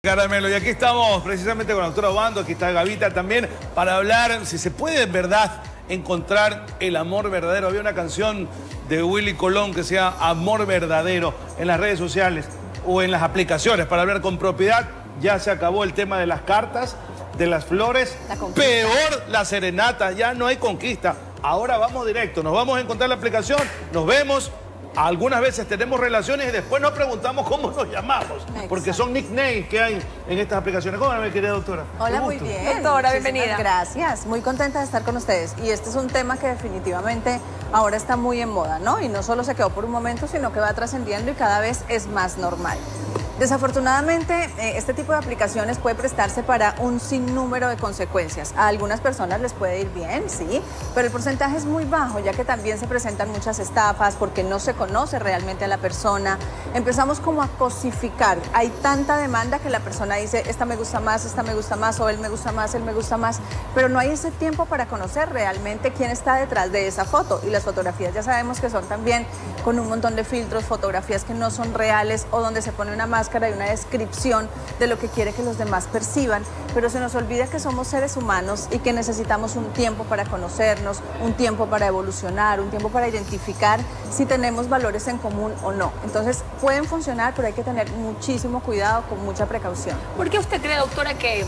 Caramelo, y aquí estamos precisamente con la doctora Obando, aquí está Gavita también, para hablar si se puede en verdad encontrar el amor verdadero. Había una canción de Willy Colón que se llama Amor Verdadero en las redes sociales o en las aplicaciones para hablar con propiedad. Ya se acabó el tema de las cartas, de las flores, peor la serenata, ya no hay conquista. Ahora vamos directo, nos vamos a encontrar la aplicación, nos vemos. Algunas veces tenemos relaciones y después nos preguntamos cómo nos llamamos. Exacto. Porque son nicknames que hay en estas aplicaciones. ¿Cómo me querida doctora? Hola, muy bien. Doctora, bienvenida. Gracias, muy contenta de estar con ustedes. Y este es un tema que definitivamente ahora está muy en moda, ¿no? Y no solo se quedó por un momento, sino que va trascendiendo y cada vez es más normal. Desafortunadamente, este tipo de aplicaciones puede prestarse para un sinnúmero de consecuencias. A algunas personas les puede ir bien, sí, pero el porcentaje es muy bajo, ya que también se presentan muchas estafas porque no se conoce realmente a la persona. Empezamos como a cosificar. Hay tanta demanda que la persona dice, esta me gusta más, o él me gusta más, él me gusta más, pero no hay ese tiempo para conocer realmente quién está detrás de esa foto. Y las fotografías ya sabemos que son también con un montón de filtros, fotografías que no son reales o donde se pone una máscara y una descripción de lo que quiere que los demás perciban, pero se nos olvida que somos seres humanos y que necesitamos un tiempo para conocernos, un tiempo para evolucionar, un tiempo para identificar si tenemos valores en común o no. Entonces pueden funcionar, pero hay que tener muchísimo cuidado, con mucha precaución. ¿Por qué usted cree, doctora, que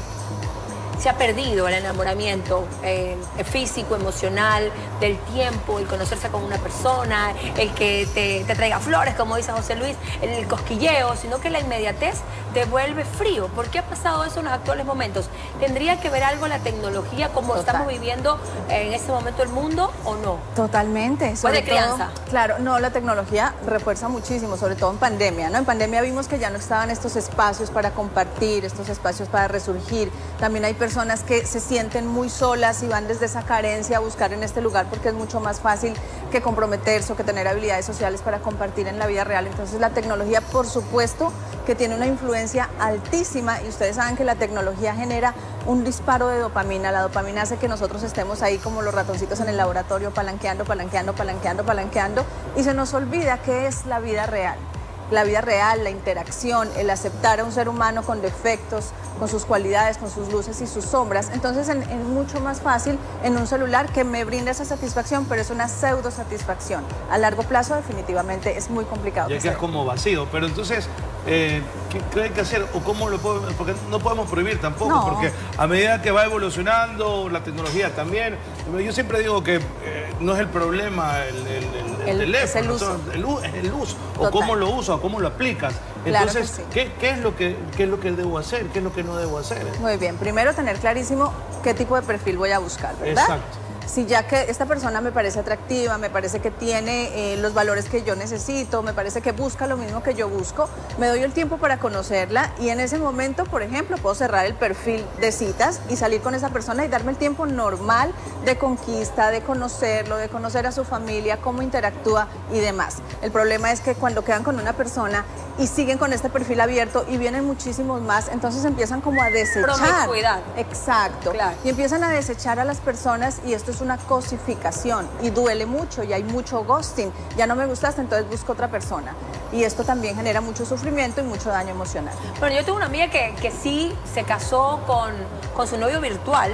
se ha perdido el enamoramiento físico, emocional, del tiempo, el conocerse con una persona, el que te traiga flores, como dice José Luis, el cosquilleo, sino que la inmediatez te vuelve frío? ¿Por qué ha pasado eso en los actuales momentos? ¿Tendría que ver algo la tecnología, como estamos viviendo en este momento el mundo, o no? Totalmente. ¿Fue de crianza? Claro, no, la tecnología refuerza muchísimo, sobre todo en pandemia, ¿no? En pandemia vimos que ya no estaban estos espacios para compartir, estos espacios para resurgir. También hay personas que se sienten muy solas y van desde esa carencia a buscar en este lugar porque es mucho más fácil que comprometerse o que tener habilidades sociales para compartir en la vida real. Entonces la tecnología, por supuesto, que tiene una influencia altísima, y ustedes saben que la tecnología genera un disparo de dopamina. La dopamina hace que nosotros estemos ahí como los ratoncitos en el laboratorio palanqueando, y se nos olvida qué es la vida real. La vida real, la interacción, el aceptar a un ser humano con defectos, con sus cualidades, con sus luces y sus sombras. Entonces es mucho más fácil en un celular que me brinda esa satisfacción, pero es una pseudo satisfacción. A largo plazo definitivamente es muy complicado. Ya que es como vacío, pero entonces, ¿qué hay que hacer? ¿O cómo lo podemos? Porque no podemos prohibir tampoco, no. Porque a medida que va evolucionando la tecnología también, yo siempre digo que no es el problema el teléfono, es el uso, o cómo lo usas, o cómo lo aplicas. Entonces, claro que sí. ¿Qué es lo que debo hacer? ¿Qué es lo que no debo hacer? Muy bien, primero tener clarísimo qué tipo de perfil voy a buscar, ¿verdad? Exacto. Si ya que esta persona me parece atractiva, me parece que tiene los valores que yo necesito, me parece que busca lo mismo que yo busco, me doy el tiempo para conocerla, y en ese momento, por ejemplo, puedo cerrar el perfil de citas y salir con esa persona y darme el tiempo normal de conquista, de conocerlo, de conocer a su familia, cómo interactúa y demás. El problema es que cuando quedan con una persona y siguen con este perfil abierto y vienen muchísimos más, entonces empiezan como a desechar. Promiscuidad. Exacto. Claro. Y empiezan a desechar a las personas, y esto es una cosificación y duele mucho, y hay mucho ghosting. Ya no me gustaste, entonces busco otra persona. Y esto también genera mucho sufrimiento y mucho daño emocional. Bueno, yo tengo una amiga que sí se casó con su novio virtual.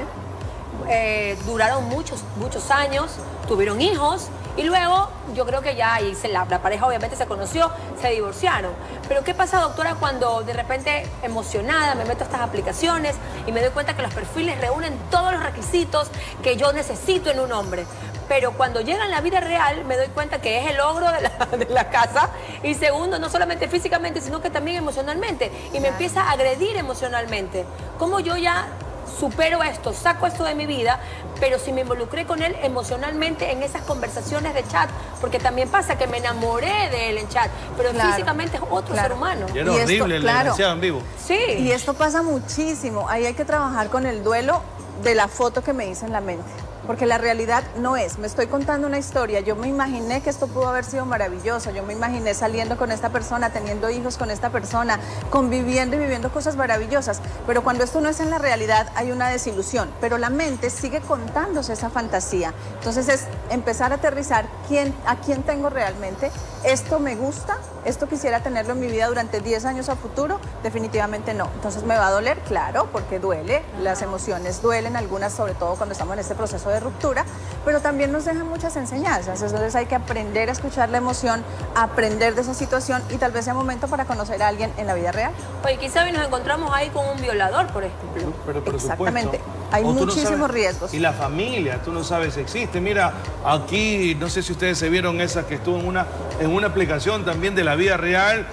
Duraron muchos años, tuvieron hijos, y luego yo creo que ya ahí la pareja obviamente se conoció, se divorciaron. Pero ¿qué pasa, doctora, cuando de repente emocionada me meto a estas aplicaciones y me doy cuenta que los perfiles reúnen todos los requisitos que yo necesito en un hombre? Pero cuando llega en la vida real me doy cuenta que es el ogro de la casa, y segundo, no solamente físicamente, sino que también emocionalmente, y me empieza a agredir emocionalmente. ¿Cómo yo ya supero esto, saco esto de mi vida, pero si me involucré con él emocionalmente en esas conversaciones de chat? Porque también pasa que me enamoré de él en chat, pero físicamente es otro ser humano. Y era horrible, le en vivo. Sí. Y esto pasa muchísimo. Ahí hay que trabajar con el duelo de la foto que me hice en la mente. Porque la realidad no es, me estoy contando una historia, yo me imaginé que esto pudo haber sido maravilloso, yo me imaginé saliendo con esta persona, teniendo hijos con esta persona, conviviendo y viviendo cosas maravillosas, pero cuando esto no es en la realidad hay una desilusión, pero la mente sigue contándose esa fantasía. Entonces es empezar a aterrizar a quién tengo realmente, esto me gusta, esto quisiera tenerlo en mi vida durante 10 años a futuro, definitivamente no. Entonces me va a doler, claro, porque duele, las emociones duelen, algunas sobre todo cuando estamos en este proceso de ruptura, pero también nos dejan muchas enseñanzas, entonces hay que aprender a escuchar la emoción, aprender de esa situación y tal vez sea momento para conocer a alguien en la vida real. Oye, quizá nos encontramos ahí con un violador, por ejemplo. Pero por Exactamente, supuesto. hay O tú no muchísimos sabes- riesgos. Y la familia, tú no sabes si existe. Mira, aquí, no sé si ustedes se vieron esa que estuvo en una aplicación también de la vida real,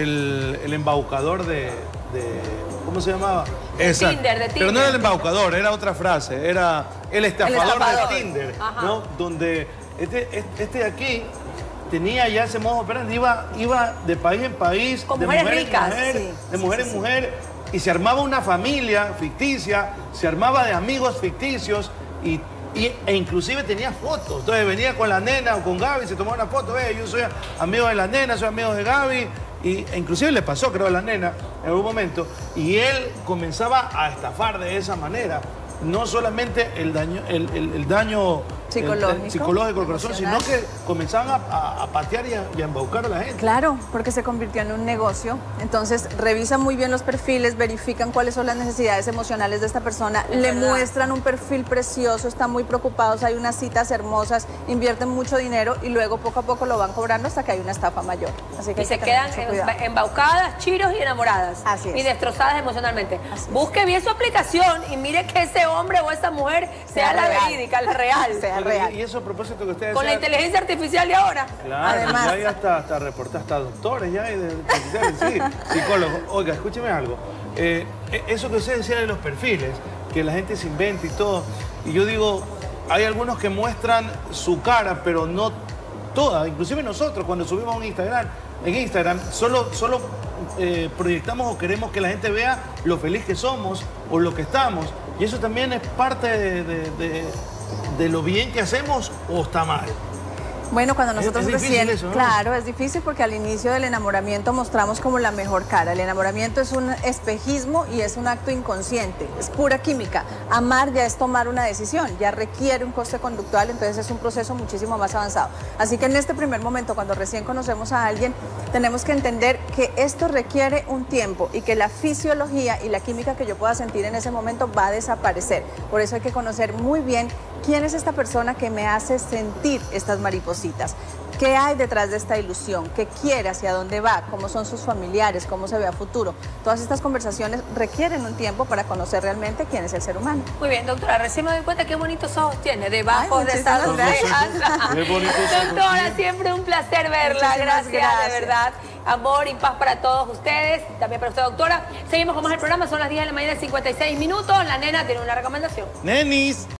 el embaucador de ¿cómo se llamaba? Esa. Tinder, de Pero no era el embaucador, era otra frase, era el estafador de Tinder, Ajá. ¿no? Donde este de aquí tenía ya ese modo operandi, iba de país en país, Con de mujeres mujer en ricas, mujer, sí, de sí, mujer sí, en sí. mujer, y se armaba una familia ficticia, se armaba de amigos ficticios e inclusive tenía fotos. Entonces venía con la nena o con Gaby, se tomaba una foto, yo soy amigo de la nena, soy amigo de Gaby, e inclusive le pasó, creo, a la nena en algún momento, y él comenzaba a estafar de esa manera. No solamente el daño Psicológico, del corazón, sino emocional. que comenzaban a patear y a embaucar a la gente. Claro, porque se convirtió en un negocio. Entonces, revisan muy bien los perfiles, verifican cuáles son las necesidades emocionales de esta persona, Es le verdad. muestran un perfil precioso, están muy preocupados, hay unas citas hermosas, invierten mucho dinero y luego poco a poco lo van cobrando hasta que hay una estafa mayor. Así que Y hay se que tener quedan mucho cuidado. embaucadas, chiros y enamoradas. Así es. Y destrozadas emocionalmente. Así es. Busque bien su aplicación y mire que ese hombre o esa mujer sea la real. verídica, la real. Sea Oiga, real. Y eso a propósito que ustedes Con la decían- inteligencia artificial de ahora. Claro, Además- ya hay hasta reportajes, hasta doctores ya hay sí, psicólogos. Oiga, escúcheme algo. Eso que usted decía de los perfiles, que la gente se inventa y todo, y yo digo, hay algunos que muestran su cara, pero no toda. Inclusive nosotros cuando subimos en Instagram, solo proyectamos o queremos que la gente vea lo feliz que somos o lo que estamos. Y eso también es parte de lo bien que hacemos o está mal. Bueno, cuando nosotros es difícil recién, eso, ¿no? claro, es difícil porque al inicio del enamoramiento mostramos como la mejor cara. El enamoramiento es un espejismo y es un acto inconsciente, es pura química. Amar ya es tomar una decisión, ya requiere un coste conductual, entonces es un proceso muchísimo más avanzado. Así que en este primer momento, cuando recién conocemos a alguien, tenemos que entender que esto requiere un tiempo y que la fisiología y la química que yo pueda sentir en ese momento va a desaparecer. Por eso hay que conocer muy bien quién es esta persona que me hace sentir estas maripositas. ¿Qué hay detrás de esta ilusión? ¿Qué quiere? ¿Hacia dónde va? ¿Cómo son sus familiares? ¿Cómo se ve a futuro? Todas estas conversaciones requieren un tiempo para conocer realmente quién es el ser humano. Muy bien, doctora, recién me doy cuenta qué bonitos ojos tiene, debajo Ay, de esas muchísimas cejas. Qué bonitos ojos Doctora, tiene. siempre un placer verla. Muchísimas Gracias, gracias. de verdad. Amor y paz para todos ustedes, también para usted, doctora. Seguimos con más el programa, son las 10 de la mañana, 56 minutos. La nena tiene una recomendación. Nenis.